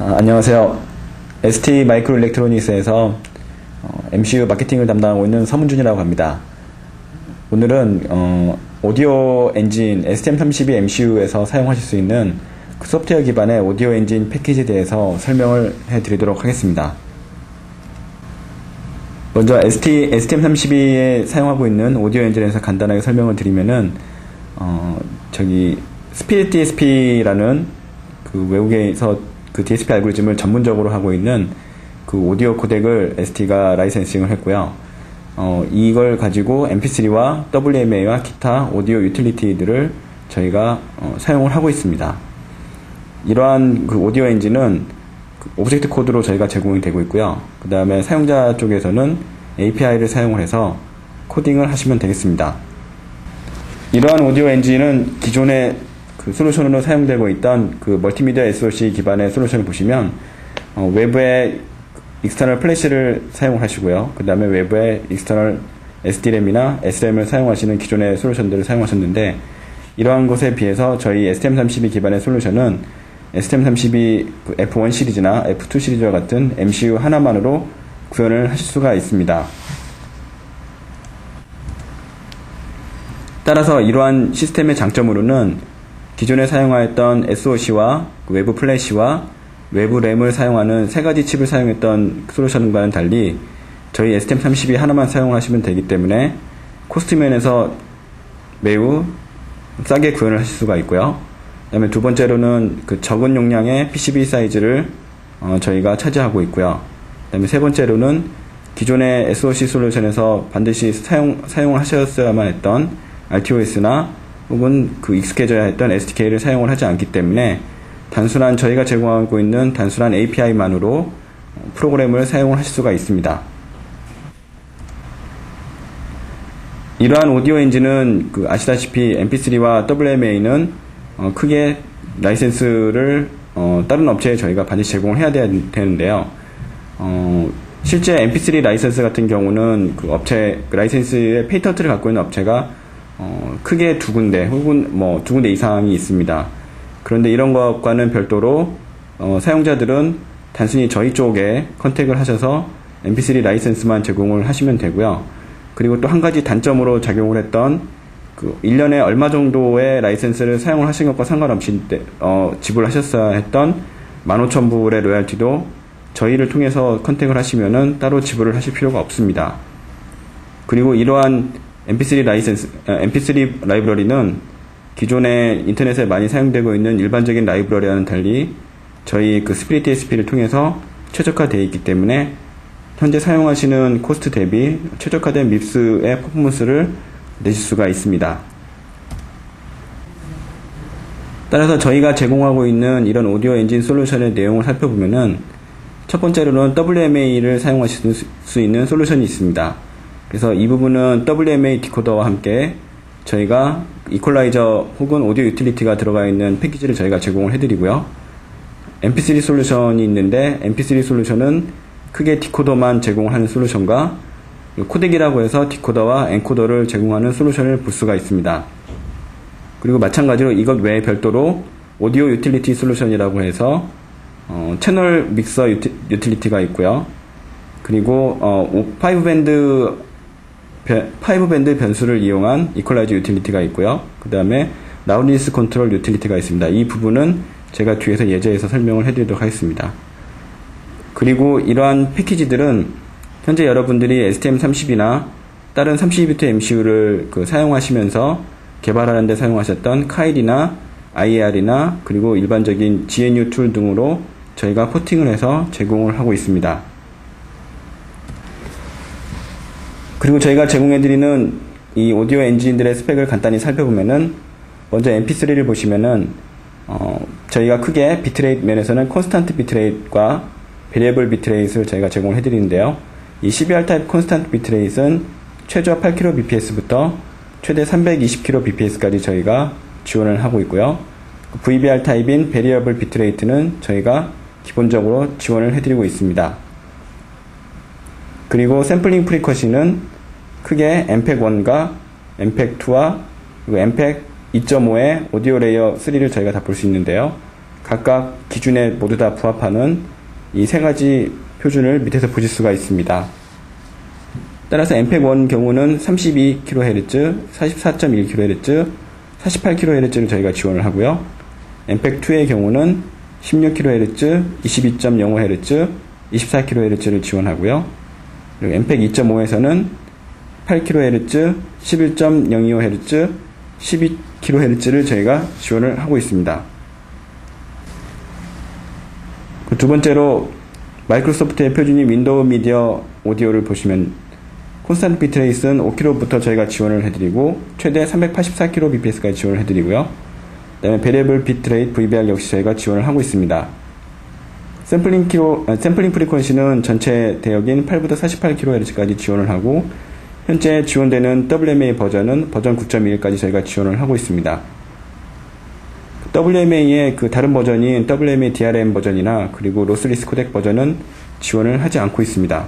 안녕하세요. ST 마이크로 일렉트로닉스에서 MCU 마케팅을 담당하고 있는 서문준이라고 합니다. 오늘은 오디오 엔진 STM32 MCU에서 사용하실 수 있는 그 소프트웨어 기반의 오디오 엔진 패키지에 대해서 설명을 해드리도록 하겠습니다. 먼저 STM32에 사용하고 있는 오디오 엔진에서 간단하게 설명을 드리면은 스피릿 DSP라는 그 외국에서 그 DSP 알고리즘을 전문적으로 하고 있는 그 오디오 코덱을 ST가 라이센싱을 했고요. 이걸 가지고 MP3와 WMA와 기타 오디오 유틸리티들을 저희가 사용을 하고 있습니다. 이러한 그 오디오 엔진은 그 오브젝트 코드로 저희가 제공이 되고 있고요. 그 다음에 사용자 쪽에서는 API를 사용을 해서 코딩을 하시면 되겠습니다. 이러한 오디오 엔진은 기존의 그 솔루션으로 사용되고 있던 그 멀티미디어 SoC 기반의 솔루션을 보시면 외부에 익스터널 플래시를 사용하시고요. 그 다음에 외부에 익스터널 SDRAM이나 SRAM을 사용하시는 기존의 솔루션들을 사용하셨는데, 이러한 것에 비해서 저희 STM32 기반의 솔루션은 STM32 F1 시리즈나 F2 시리즈와 같은 MCU 하나만으로 구현을 하실 수가 있습니다. 따라서 이러한 시스템의 장점으로는 기존에 사용하였던 SoC와 외부 플래시와 외부 램을 사용하는 세 가지 칩을 사용했던 솔루션과는 달리 저희 STM32 하나만 사용하시면 되기 때문에 코스트 면에서 매우 싸게 구현을 하실 수가 있고요. 그 다음에 두 번째로는 그 적은 용량의 PCB 사이즈를 저희가 차지하고 있고요. 그 다음에 세 번째로는 기존의 SoC 솔루션에서 반드시 사용을 하셨어야만 했던 RTOS나 혹은 그 익숙해져야 했던 SDK를 사용을 하지 않기 때문에 단순한 저희가 제공하고 있는 단순한 API만으로 프로그램을 사용을 하실 수가 있습니다. 이러한 오디오 엔진은 그 아시다시피 MP3와 WMA는 크게 라이센스를 다른 업체에 저희가 반드시 제공을 해야 되는데요. 실제 MP3 라이센스 같은 경우는 그 업체 라이센스의 페이턴트를 갖고 있는 업체가 크게 두 군데 혹은 두 군데 이상이 있습니다. 그런데 이런 것과는 별도로 사용자들은 단순히 저희 쪽에 컨택을 하셔서 MP3 라이센스만 제공을 하시면 되고요. 그리고 또 한 가지 단점으로 작용을 했던 그 1년에 얼마 정도의 라이센스를 사용을 하신 것과 상관없이 지불하셨어야 했던 15,000불의 로얄티도 저희를 통해서 컨택을 하시면은 따로 지불을 하실 필요가 없습니다. 그리고 이러한 MP3 라이브러리는 기존에 인터넷에 많이 사용되고 있는 일반적인 라이브러리와는 달리 저희 그 스피릿 DSP를 통해서 최적화되어 있기 때문에 현재 사용하시는 코스트 대비 최적화된 밉스의 퍼포먼스를 내실 수가 있습니다. 따라서 저희가 제공하고 있는 이런 오디오 엔진 솔루션의 내용을 살펴보면은 첫 번째로는 WMA를 사용하실 수 있는 솔루션이 있습니다. 그래서 이 부분은 WMA 디코더와 함께 저희가 이퀄라이저 혹은 오디오 유틸리티가 들어가 있는 패키지를 저희가 제공을 해드리고요. MP3 솔루션이 있는데 MP3 솔루션은 크게 디코더만 제공하는 솔루션과 코덱이라고 해서 디코더와 엔코더를 제공하는 솔루션을 볼 수가 있습니다. 그리고 마찬가지로 이것 외에 별도로 오디오 유틸리티 솔루션이라고 해서 채널 믹서 유틸리티가 있고요. 그리고 5밴드 변수를 이용한 이퀄라이저 유틸리티가 있고요. 그 다음에 라운디니스 컨트롤 유틸리티가 있습니다. 이 부분은 제가 뒤에서 예제에서 설명을 해드리도록 하겠습니다. 그리고 이러한 패키지들은 현재 여러분들이 STM32나 다른 32비트 MCU를 사용하시면서 개발하는 데 사용하셨던 카일이나 IAR이나 그리고 일반적인 GNU 툴 등으로 저희가 포팅을 해서 제공을 하고 있습니다. 그리고 저희가 제공해드리는 이 오디오 엔진들의 스펙을 간단히 살펴보면은 먼저 MP3를 보시면은 저희가 크게 비트레이트 면에서는 콘스탄트 비트레이트과 베리어블 비트레이트를 저희가 제공을 해드리는데요. 이 CBR 타입 콘스탄트 비트레이트는 최저 8kbps부터 최대 320kbps까지 저희가 지원을 하고 있고요. VBR 타입인 베리어블 비트레이트는 저희가 기본적으로 지원을 해드리고 있습니다. 그리고 샘플링 프리쿼시는 크게 MPEG-1과 MPEG-2와 그리고 MPEG 2.5의 오디오 레이어 3를 저희가 다 볼 수 있는데요. 각각 기준에 모두 다 부합하는 이 세 가지 표준을 밑에서 보실 수가 있습니다. 따라서 MPEG-1 경우는 32kHz, 44.1kHz, 48kHz를 저희가 지원을 하고요. MPEG-2의 경우는 16kHz, 22.05Hz, 24kHz를 지원하고요. 그리고 MPEG-2.5에서는 8kHz, 11.025Hz, 12kHz를 저희가 지원을 하고 있습니다. 두 번째로 마이크로소프트의 표준인 윈도우 미디어 오디오를 보시면 콘스탄트 비트레이트는 5kb부터 저희가 지원을 해드리고 최대 384kbps까지 지원을 해드리고요. 그 다음에 베리애블 비트레이트 VBR 역시 저희가 지원을 하고 있습니다. 샘플링 프리퀀시는 전체 대역인 8부터 48kHz까지 지원을 하고 현재 지원되는 WMA 버전은 버전 9.1까지 저희가 지원을 하고 있습니다. WMA의 그 다른 버전인 WMA DRM 버전이나 그리고 로스리스 코덱 버전은 지원을 하지 않고 있습니다.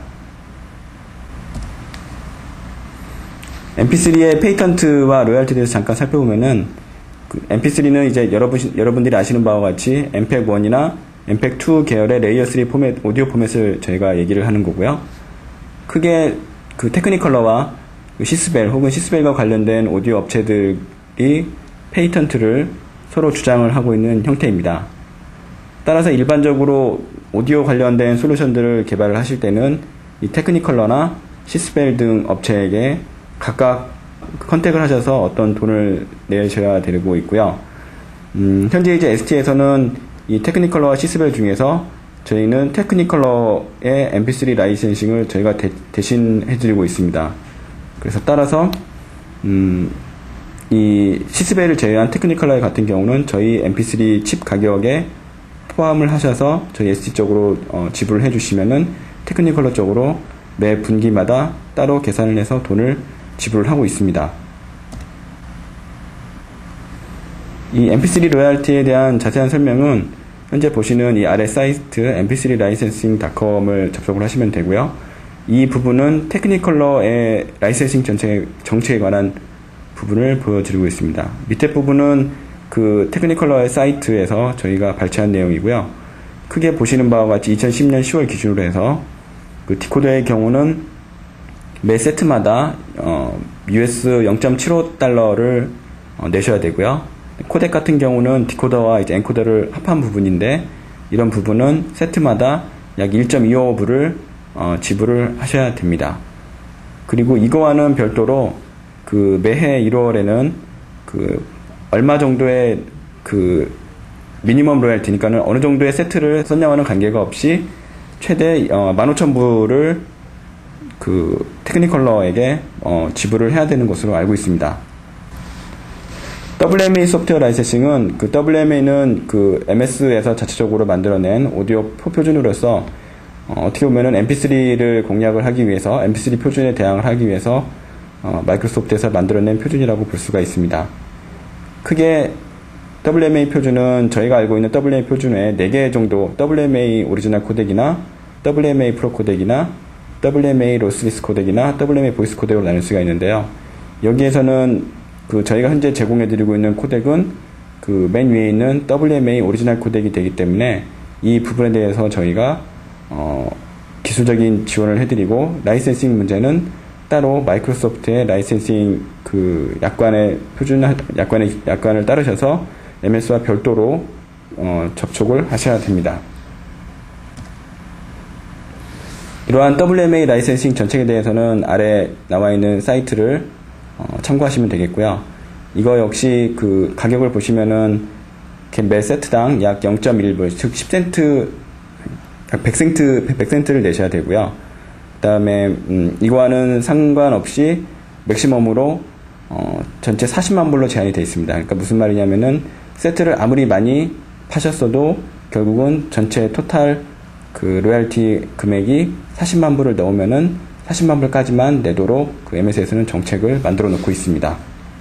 MP3의 페이턴트와 로열티에 대해서 잠깐 살펴보면은 MP3는 이제 여러분들이 아시는 바와 같이 MPEG-1이나 MPEG-2 계열의 레이어 3 포맷, 오디오 포맷을 저희가 얘기를 하는 거고요. 크게 그 테크니컬러와 시스벨 혹은 시스벨과 관련된 오디오 업체들이 페이턴트를 서로 주장을 하고 있는 형태입니다. 따라서 일반적으로 오디오 관련된 솔루션들을 개발을 하실 때는 이 테크니컬러나 시스벨 등 업체에게 각각 컨택을 하셔서 어떤 돈을 내셔야 되고 있고요. 현재 이제 ST에서는 이 테크니컬러와 시스벨 중에서 저희는 테크니컬러의 MP3 라이센싱을 저희가 대신 해드리고 있습니다. 그래서 따라서 이 시스벨을 제외한 테크니컬러 같은 경우는 저희 MP3 칩 가격에 포함을 하셔서 저희 ST 쪽으로 지불을 해주시면은 테크니컬러 쪽으로 매 분기마다 따로 계산을 해서 돈을 지불을 하고 있습니다. 이 MP3 로얄티에 대한 자세한 설명은 현재 보시는 이 아래 사이트 mp3licensing.com을 접속을 하시면 되고요. 이 부분은 테크니컬러의 라이센싱 정책에 관한 부분을 보여드리고 있습니다. 밑에 부분은 그 테크니컬러의 사이트에서 저희가 발췌한 내용이고요. 크게 보시는 바와 같이 2010년 10월 기준으로 해서 그 디코더의 경우는 매 세트마다 US 0.75달러를 내셔야 되고요. 코덱 같은 경우는 디코더와 이제 엔코더를 합한 부분인데 이런 부분은 세트마다 약 1.25불을 지불을 하셔야 됩니다. 그리고 이거와는 별도로 그 매해 1월에는 그 얼마 정도의 그 미니멈 로얄티니까는 어느 정도의 세트를 썼냐와는 관계가 없이 최대 15,000불을 그 테크니컬러에게 지불을 해야 되는 것으로 알고 있습니다. WMA 소프트웨어 라이센싱은 그 WMA는 그 MS에서 자체적으로 만들어낸 오디오 표준으로서 어떻게 보면은 MP3를 공략을 하기 위해서 MP3 표준에 대항을 하기 위해서 마이크로소프트에서 만들어낸 표준이라고 볼 수가 있습니다. 크게 WMA 표준은 저희가 알고 있는 WMA 표준 외에 4개 정도 WMA 오리지널 코덱이나 WMA 프로 코덱이나 WMA 로스리스 코덱이나 WMA 보이스 코덱으로 나눌 수가 있는데요. 여기에서는 그 저희가 현재 제공해드리고 있는 코덱은 그 맨 위에 있는 WMA 오리지널 코덱이 되기 때문에 이 부분에 대해서 저희가 기술적인 지원을 해드리고 라이센싱 문제는 따로 마이크로소프트의 라이센싱 그 약관의 약관을 따르셔서 MS와 별도로 접촉을 하셔야 됩니다. 이러한 WMA 라이센싱 정책에 대해서는 아래 나와 있는 사이트를 참고하시면 되겠고요. 이거 역시 그 가격을 보시면은 매 세트당 약 0.1불, 즉 10센트, 약 100센트를 내셔야 되고요. 그 다음에 이거와는 상관없이 맥시멈으로 전체 40만 불로 제한이 되어 있습니다. 그러니까 무슨 말이냐면은 세트를 아무리 많이 파셨어도 결국은 전체 토탈 그 로얄티 금액이 40만 불을 넣으면은 40만 불까지만 내도록 그 MS에서는 정책을 만들어 놓고 있습니다.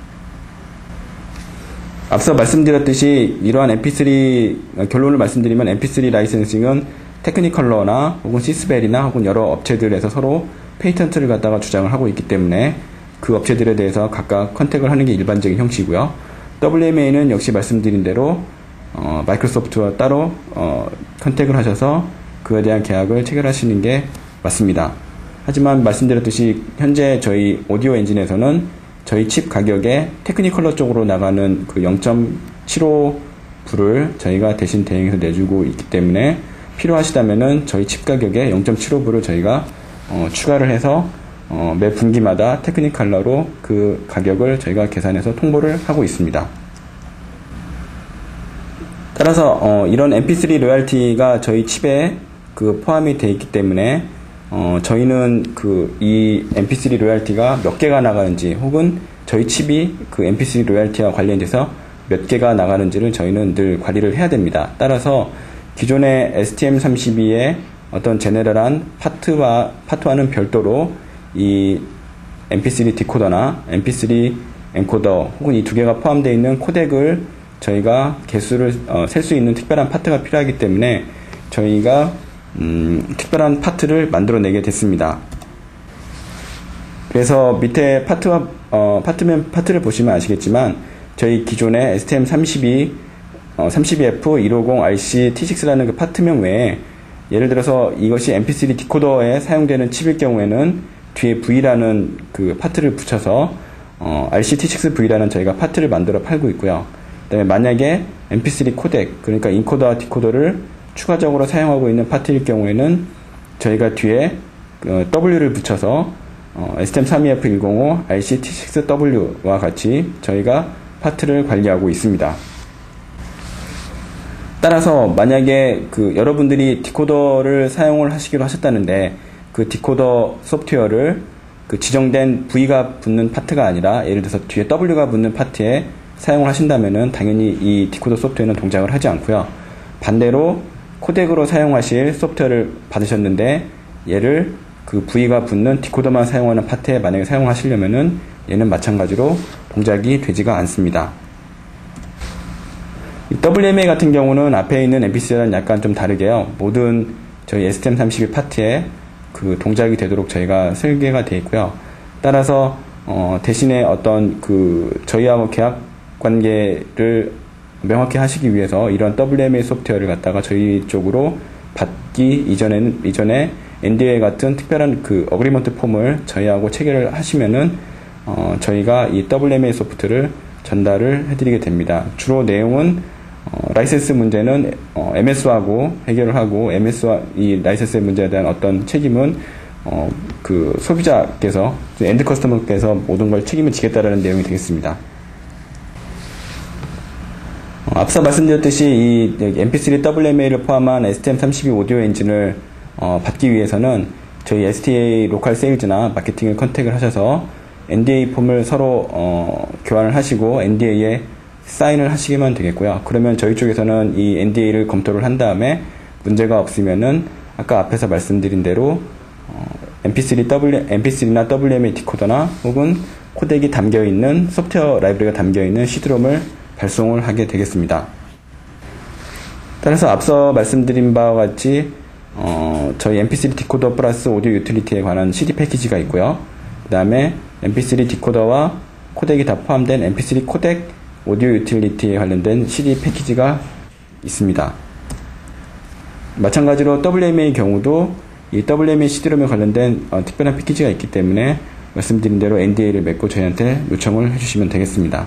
앞서 말씀드렸듯이 이러한 MP3 결론을 말씀드리면 MP3 라이센싱은 테크니컬러나 혹은 시스벨이나 혹은 여러 업체들에서 서로 페이턴트를 갖다가 주장을 하고 있기 때문에 그 업체들에 대해서 각각 컨택을 하는 게 일반적인 형식이고요. WMA는 역시 말씀드린 대로 마이크로소프트와 따로 컨택을 하셔서 그에 대한 계약을 체결하시는 게 맞습니다. 하지만 말씀드렸듯이 현재 저희 오디오 엔진에서는 저희 칩 가격에 테크니컬러 쪽으로 나가는 그 0.75불을 저희가 대신 대행해서 내주고 있기 때문에 필요하시다면은 저희 칩 가격에 0.75불을 저희가 추가를 해서 매 분기마다 테크니컬러로 그 가격을 저희가 계산해서 통보를 하고 있습니다. 따라서 이런 mp3 로열티가 저희 칩에 그 포함이 되어 있기 때문에 저희는 그 이 mp3 로열티가 몇 개가 나가는지 혹은 저희 칩이 그 mp3 로열티와 관련돼서 몇 개가 나가는지를 저희는 늘 관리를 해야 됩니다. 따라서 기존의 STM32의 어떤 제네럴한 파트와는 별도로 이 mp3 디코더나 mp3 엔코더 혹은 이 두 개가 포함되어 있는 코덱을 저희가 개수를 셀 수 있는 특별한 파트가 필요하기 때문에 저희가 특별한 파트를 만들어내게 됐습니다. 그래서 밑에 파트를 보시면 아시겠지만 저희 기존의 STM32 32F150RC T6라는 그 파트명 외에 예를 들어서 이것이 mp3 디코더에 사용되는 칩일 경우에는 뒤에 V라는 그 파트를 붙여서 RC-T6V라는 저희가 파트를 만들어 팔고 있고요. 그다음에 만약에 mp3 코덱, 그러니까 인코더와 디코더를 추가적으로 사용하고 있는 파트일 경우에는 저희가 뒤에 W를 붙여서 STM32F105 RC-T6W와 같이 저희가 파트를 관리하고 있습니다. 따라서 만약에 여러분들이 디코더를 사용을 하시기로 하셨다는데 그 디코더 소프트웨어를 그 지정된 V가 붙는 파트가 아니라 예를 들어서 뒤에 W가 붙는 파트에 사용을 하신다면은 당연히 이 디코더 소프트웨어는 동작을 하지 않고요. 반대로 코덱으로 사용하실 소프트웨어를 받으셨는데 얘를 그 V가 붙는 디코더만 사용하는 파트에 만약에 사용하시려면은 얘는 마찬가지로 동작이 되지가 않습니다. 이 WMA 같은 경우는 앞에 있는 mp3랑 약간 좀 다르게요. 모든 저희 STM32 파트에 그 동작이 되도록 저희가 설계가 되어 있고요. 따라서 대신에 어떤 저희하고 계약 관계를 명확히 하시기 위해서 이런 WMA 소프트웨어를 갖다가 저희 쪽으로 받기 이전에 NDA 같은 특별한 어그리먼트 폼을 저희하고 체결을 하시면은 저희가 이 WMA 소프트를 전달을 해드리게 됩니다. 주로 내용은 라이센스 문제는 MS하고 해결을 하고 MS와 이 라이센스 문제에 대한 어떤 책임은 소비자께서 엔드 커스터머께서 모든 걸 책임을 지겠다라는 내용이 되겠습니다. 앞서 말씀드렸듯이 이 mp3 WMA를 포함한 STM32 오디오 엔진을 받기 위해서는 저희 STA 로컬 세일즈나 마케팅을 컨택을 하셔서 NDA 폼을 서로 교환을 하시고 NDA에 사인을 하시기만 되겠고요. 그러면 저희 쪽에서는 이 NDA를 검토를 한 다음에 문제가 없으면은 아까 앞에서 말씀드린 대로 mp3나 WMA 디코더나 혹은 코덱이 담겨있는 소프트웨어 라이브러리가 담겨있는 CD롬을 발송을 하게 되겠습니다. 따라서 앞서 말씀드린 바와 같이 저희 mp3 디코더 플러스 오디오 유틸리티에 관한 CD 패키지가 있고요. 그 다음에 mp3 디코더와 코덱이 다 포함된 mp3 코덱 오디오 유틸리티에 관련된 CD 패키지가 있습니다. 마찬가지로 WMA의 경우도 이 WMA CD롬에 관련된 특별한 패키지가 있기 때문에 말씀드린 대로 NDA를 맺고 저희한테 요청을 해주시면 되겠습니다.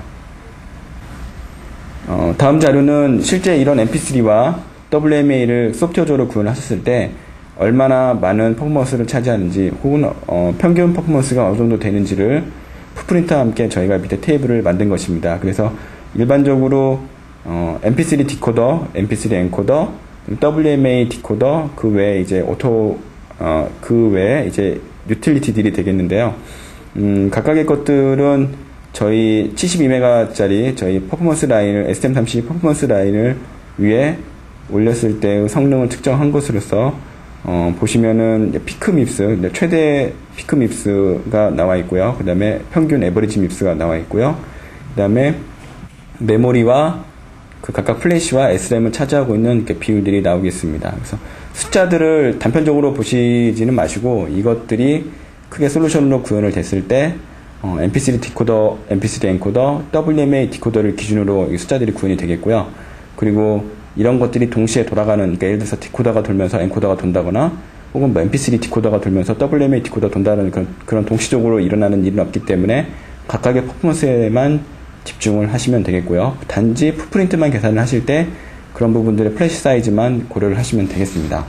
다음 자료는 실제 이런 mp3와 WMA를 소프트웨어적으로 구현하셨을 때 얼마나 많은 퍼포먼스를 차지하는지 혹은 평균 퍼포먼스가 어느 정도 되는지를 풋프린트와 함께 저희가 밑에 테이블을 만든 것입니다. 그래서 일반적으로 mp3 디코더, mp3 엔코더, WMA 디코더, 그 외에 이제 그 외에 이제 유틸리티들이 되겠는데요. 각각의 것들은 저희 72메가짜리 저희 퍼포먼스 라인을 STM32 퍼포먼스 라인을 위에 올렸을 때의 성능을 측정한 것으로서 보시면은 피크 밉스, 최대 피크 밉스가 나와 있고요. 그 다음에 평균 에버리지 밉스가 나와 있고요. 그 다음에 메모리와 각각 플래시와 SRAM을 차지하고 있는 비율들이 나오겠습니다. 그래서 숫자들을 단편적으로 보시지는 마시고 이것들이 크게 솔루션으로 구현을 됐을 때 mp3 디코더, mp3 엔코더, WMA 디코더를 기준으로 이 숫자들이 구현이 되겠고요. 그리고 이런 것들이 동시에 돌아가는, 그러니까 예를 들어서 디코더가 돌면서 엔코더가 돈다거나 혹은 뭐 MP3 디코더가 돌면서 WMA 디코더 돈다는 그런 동시적으로 일어나는 일은 없기 때문에 각각의 퍼포먼스에만 집중을 하시면 되겠고요. 단지 풋프린트만 계산을 하실 때 그런 부분들의 플래시 사이즈만 고려를 하시면 되겠습니다.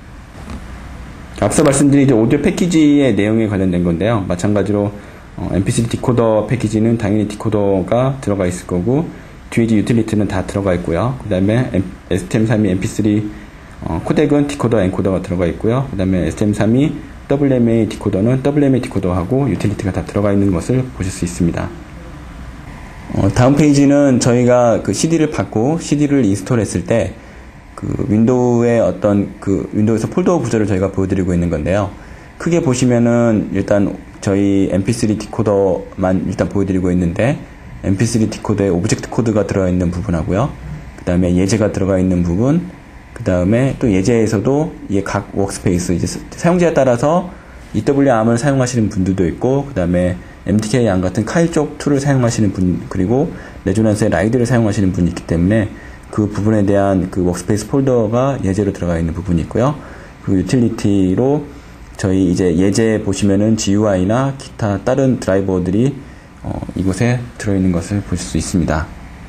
앞서 말씀드린 이제 오디오 패키지의 내용에 관련된 건데요. 마찬가지로 MP3 디코더 패키지는 당연히 디코더가 들어가 있을 거고, 뒤에 이제 유틸리티는 다 들어가 있고요. 그 다음에 STM32 MP3 코덱은 디코더, 엔코더가 들어가 있고요. 그 다음에 STM32 WMA 디코더는 WMA 디코더하고 유틸리티가 다 들어가 있는 것을 보실 수 있습니다. 다음 페이지는 저희가 그 CD를 받고 CD를 인스톨했을 때 그 윈도우에서 폴더 구조를 저희가 보여드리고 있는 건데요. 크게 보시면은 일단 저희 MP3 디코더만 일단 보여드리고 있는데, MP3 디코더에 오브젝트 코드가 들어있는 부분하고요. 그 다음에 예제가 들어가 있는 부분, 그 다음에 또 예제에서도 각 워크스페이스, 이제 사용자에 따라서 EWARM을 사용하시는 분들도 있고, 그 다음에 MTK-ARM 같은 카일 쪽 툴을 사용하시는 분, 그리고 레조넌스의 라이드를 사용하시는 분이 있기 때문에 그 부분에 대한 그 워크스페이스 폴더가 예제로 들어가 있는 부분이 있고요. 그리고 유틸리티로 저희 이제 예제 보시면은 GUI나 기타 다른 드라이버들이 이곳에 들어있는 것을 보실 수 있습니다.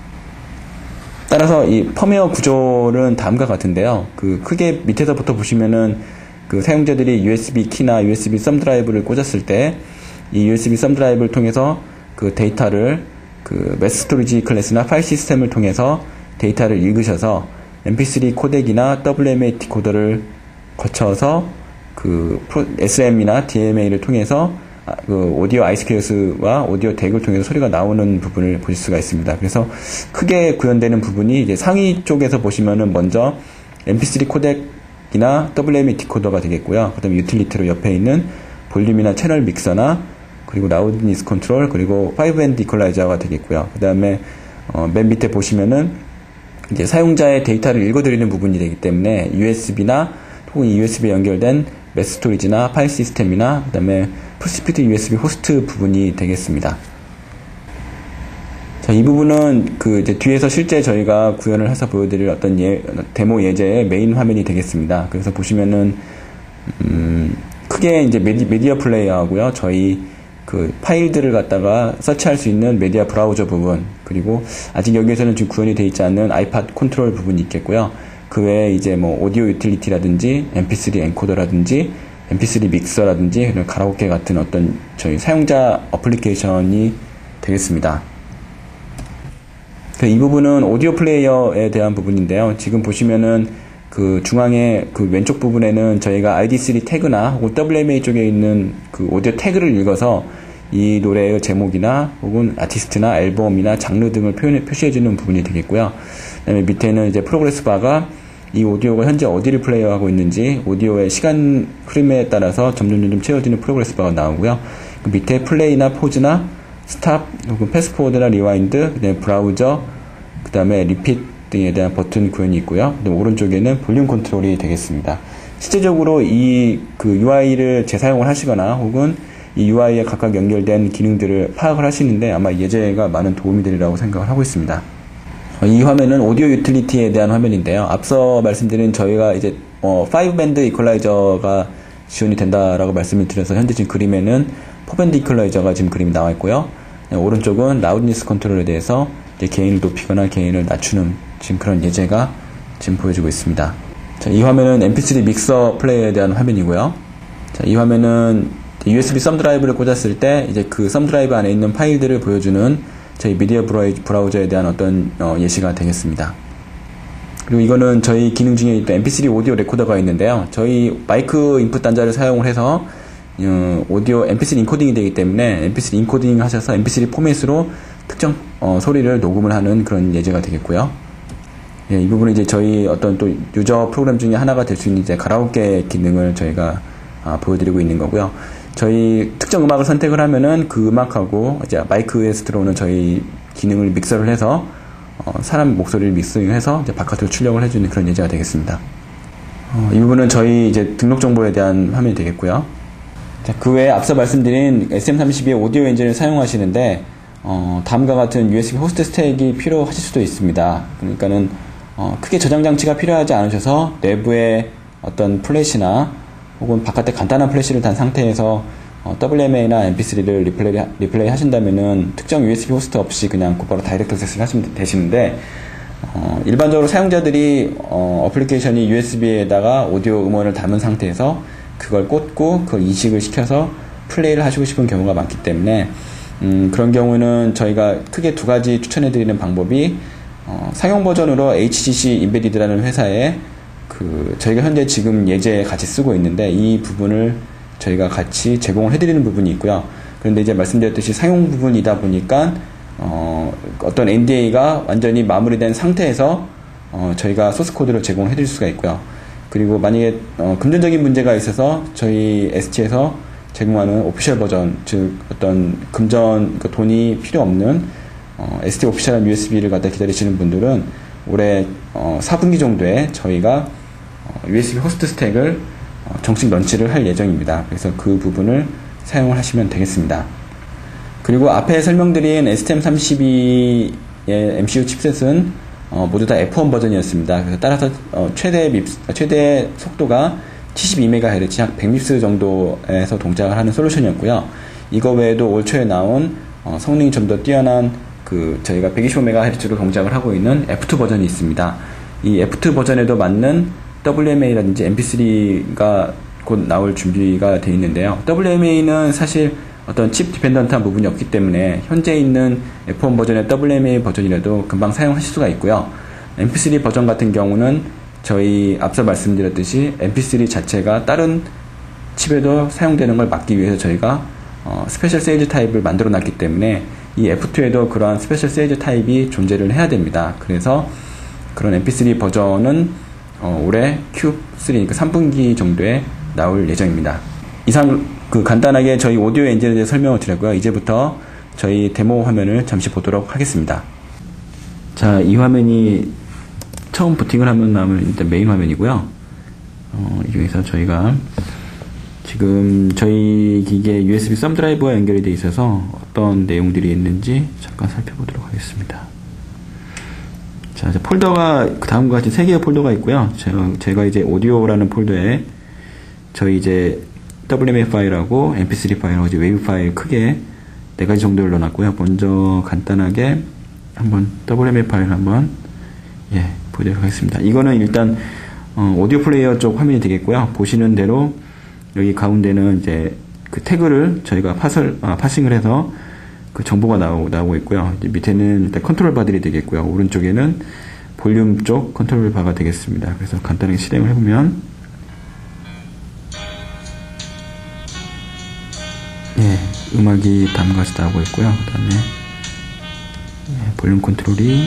따라서 이 펌웨어 구조는 다음과 같은데요. 그 크게 밑에서부터 보시면은 그 사용자들이 USB 키나 USB 썸 드라이브를 꽂았을 때 이 USB 썸 드라이브를 통해서 그 데이터를 그 매스 스토리지 클래스나 파일 시스템을 통해서 데이터를 읽으셔서 MP3 코덱이나 WMA 디코더를 거쳐서 그 SM이나 DMA를 통해서 그 오디오 아이스케어스와 오디오 덱을 통해서 소리가 나오는 부분을 보실 수가 있습니다. 그래서 크게 구현되는 부분이 이제 상위 쪽에서 보시면은 먼저 MP3 코덱이나 WMA 디코더가 되겠고요. 그 다음에 유틸리티로 옆에 있는 볼륨이나 채널 믹서나 그리고 라우드니스 컨트롤, 그리고 5밴드 이퀄라이저가 되겠고요. 그 다음에 맨 밑에 보시면은 이제 사용자의 데이터를 읽어드리는 부분이 되기 때문에 USB나 혹은 USB에 연결된 매스 스토리지나 파일 시스템이나 그 다음에 풀스피드 USB 호스트 부분이 되겠습니다. 자, 이 부분은 그 이제 뒤에서 실제 저희가 구현을 해서 보여드릴 어떤 데모 예제의 메인 화면이 되겠습니다. 그래서 보시면은 크게 이제 메디어 플레이어하고요. 저희 그 파일들을 갖다가 서치할 수 있는 메디어 브라우저 부분, 그리고 아직 여기에서는 지금 구현이 되어 있지 않는 아이팟 컨트롤 부분이 있겠고요. 그 외에 이제 뭐 오디오 유틸리티라든지 MP3 엔코더라든지 MP3 믹서라든지 가라오케 같은 어떤 저희 사용자 어플리케이션이 되겠습니다. 이 부분은 오디오 플레이어에 대한 부분인데요. 지금 보시면은 그 중앙에 그 왼쪽 부분에는 저희가 ID3 태그나 혹은 WMA 쪽에 있는 그 오디오 태그를 읽어서 이 노래의 제목이나 혹은 아티스트나 앨범이나 장르 등을 표시해주는 부분이 되겠고요. 그 다음에 밑에는 이제 프로그레스 바가 이 오디오가 현재 어디를 플레이하고 있는지 오디오의 시간 흐름에 따라서 점점 채워지는 프로그레스 바가 나오고요. 그 밑에 플레이나 포즈나 스탑 혹은 패스포워드나 리와인드, 그 다음에 브라우저, 그 다음에 리핏 등에 대한 버튼 구현이 있고요. 그다음 오른쪽에는 볼륨 컨트롤이 되겠습니다. 실제적으로 이 그 UI를 재사용을 하시거나 혹은 이 UI에 각각 연결된 기능들을 파악을 하시는데 아마 예제가 많은 도움이 되리라고 생각을 하고 있습니다. 이 화면은 오디오 유틸리티에 대한 화면인데요. 앞서 말씀드린 저희가 이제 5밴드 이퀄라이저가 지원이 된다라고 말씀을 드려서 현재 지금 그림에는 4밴드 이퀄라이저가 지금 그림이 나와 있고요. 오른쪽은 라우드니스 컨트롤에 대해서 이제 게인을 높이거나 게인을 낮추는 지금 그런 예제가 지금 보여지고 있습니다. 자, 이 화면은 MP3 믹서 플레이어에 대한 화면이고요. 자, 이 화면은 USB 썸 드라이브를 꽂았을 때 이제 그 썸 드라이브 안에 있는 파일들을 보여주는 저희 미디어 브라우저에 대한 어떤 예시가 되겠습니다. 그리고 이거는 저희 기능 중에 MP3 오디오 레코더가 있는데요. 저희 마이크 인풋 단자를 사용을 해서 오디오 MP3 인코딩이 되기 때문에 MP3 인코딩 하셔서 MP3 포맷으로 특정 소리를 녹음을 하는 그런 예제가 되겠고요. 예, 이 부분은 이제 저희 어떤 또 유저 프로그램 중에 하나가 될 수 있는 이제 가라오케 기능을 저희가 보여드리고 있는 거고요. 저희 특정 음악을 선택을 하면은 그 음악하고 이제 마이크에서 들어오는 저희 기능을 믹서를 해서 사람 목소리를 믹싱해서 이제 바깥으로 출력을 해주는 그런 예제가 되겠습니다. 이 부분은 저희 이제 등록 정보에 대한 화면이 되겠고요. 자, 그 외에 앞서 말씀드린 SM32의 오디오 엔진을 사용하시는데 다음과 같은 USB 호스트 스택이 필요하실 수도 있습니다. 그러니까는 크게 저장 장치가 필요하지 않으셔서 내부에 어떤 플래시나 혹은 바깥에 간단한 플래시를 단 상태에서 WMA나 MP3를 리플레이 하신다면은 특정 USB 호스트 없이 그냥 곧바로 다이렉트 액세스를 하시면 되시는데, 일반적으로 사용자들이 어플리케이션이 USB에다가 오디오 음원을 담은 상태에서 그걸 꽂고 그걸 인식을 시켜서 플레이를 하시고 싶은 경우가 많기 때문에 그런 경우는 저희가 크게 두 가지 추천해드리는 방법이, 상용 버전으로 HGC 인베디드라는 회사에 저희가 현재 지금 예제에 같이 쓰고 있는데 이 부분을 저희가 같이 제공을 해드리는 부분이 있고요. 그런데 이제 말씀드렸듯이 상용 부분이다 보니까 어떤 NDA가 완전히 마무리된 상태에서 저희가 소스 코드를 제공을 해드릴 수가 있고요. 그리고 만약에 금전적인 문제가 있어서 저희 ST에서 제공하는 오피셜 버전, 즉 어떤 금전 돈이 필요 없는 ST 오피셜한 USB를 갖다 기다리시는 분들은 올해 4분기 정도에 저희가 USB 호스트 스택을 정식 런치를 할 예정입니다. 그래서 그 부분을 사용을 하시면 되겠습니다. 그리고 앞에 설명드린 STM32의 MCU 칩셋은 모두 다 F1 버전이었습니다. 그래서 따라서 최대 속도가 72MHz, 약 100밉스 정도에서 동작을 하는 솔루션이었고요. 이거 외에도 올 초에 나온 성능이 좀 더 뛰어난 저희가 125MHz로 동작을 하고 있는 F2 버전이 있습니다. 이 F2 버전에도 맞는 WMA라든지 MP3가 곧 나올 준비가 되어 있는데요. WMA는 사실 어떤 칩 디펜던트한 부분이 없기 때문에 현재 있는 F1 버전의 WMA 버전이라도 금방 사용하실 수가 있고요. MP3 버전 같은 경우는 저희 앞서 말씀드렸듯이 MP3 자체가 다른 칩에도 사용되는 걸 막기 위해서 저희가 스페셜 세이즈 타입을 만들어 놨기 때문에 이 F2에도 그러한 스페셜 세이즈 타입이 존재를 해야 됩니다. 그래서 그런 MP3 버전은 올해 Q3, 그러니까 3분기 정도에 나올 예정입니다. 이상 간단하게 저희 오디오 엔진에 대해 설명을 드렸고요. 이제부터 저희 데모 화면을 잠시 보도록 하겠습니다. 자, 이 화면이 처음 부팅을 하면 나오는 일단 메인 화면이고요. 이 중에서 저희가 지금 저희 기기에 USB 썸 드라이브와 연결이 되어 있어서 어떤 내용들이 있는지 잠깐 살펴보도록 하겠습니다. 자, 폴더가 다음과 같이 3개의 폴더가 있고요. 제가 이제 오디오라는 폴더에 저희 이제 WMA 파일하고 MP3 파일하고 이제 웨이브 파일 크게 4가지 정도를 넣어놨고요. 먼저 간단하게 한번 WMA 파일 한번 보도록 하겠습니다. 이거는 일단 오디오 플레이어 쪽 화면이 되겠고요. 보시는 대로 여기 가운데는 이제 태그를 저희가 파싱을 해서 정보가 나오고 있고요. 이제 밑에는 일단 컨트롤 바들이 되겠고요. 오른쪽에는 볼륨 쪽 컨트롤 바가 되겠습니다. 그래서 간단하게 실행을 해보면 음악이 다음같이 나오고 있고요. 그 다음에 볼륨 컨트롤이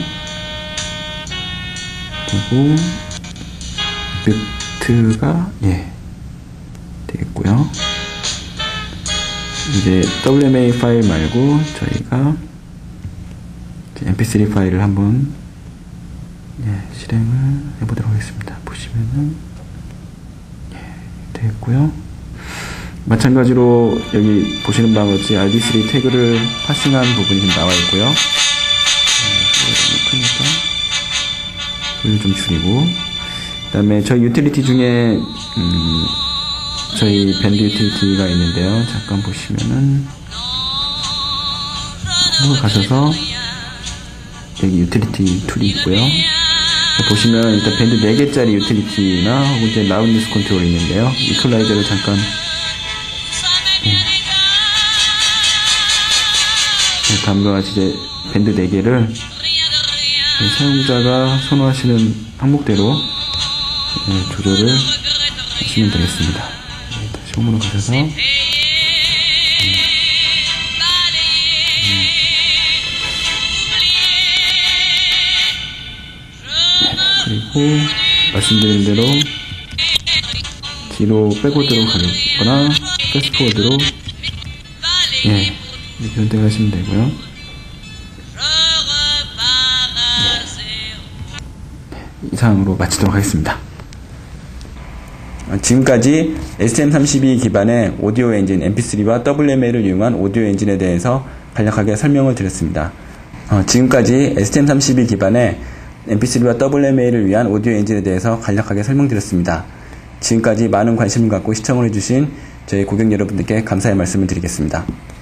되고 뮤트가 되겠고요. 이제 WMA 파일 말고 저희가 MP3 파일을 한번 실행을 해보도록 하겠습니다. 보시면은 되겠고요. 마찬가지로 여기 보시는 바와 같이 RD3 태그를 파싱한 부분이 좀 나와 있고요. 크니까 소리를 좀 줄이고, 그 다음에 저희 유틸리티 중에 저희 밴드 유틸리티가 있는데요. 잠깐 보시면은 한번 가셔서 여기 유틸리티 툴이 있고요. 보시면 일단 밴드 4개짜리 유틸리티나 혹은 이제 라운드니스 컨트롤이 있는데요. 이퀄라이저를 잠깐 다음과 같이 이제 밴드 4개를 사용자가 선호하시는 항목대로 조절을 하시면 되겠습니다. 다시 홈으로 가셔서 그리고 말씀드린 대로 뒤로 백워드로 가거나 패스트워드로 이렇게 선택을 하시면 되고요. 이상으로 마치도록 하겠습니다. 지금까지 STM32 기반의 오디오 엔진 MP3와 WMA를 이용한 오디오 엔진에 대해서 간략하게 설명을 드렸습니다. 지금까지 STM32 기반의 mp3와 WMA를 위한 오디오 엔진에 대해서 간략하게 설명드렸습니다. 지금까지 많은 관심을 갖고 시청을 해주신 저희 고객 여러분들께 감사의 말씀을 드리겠습니다.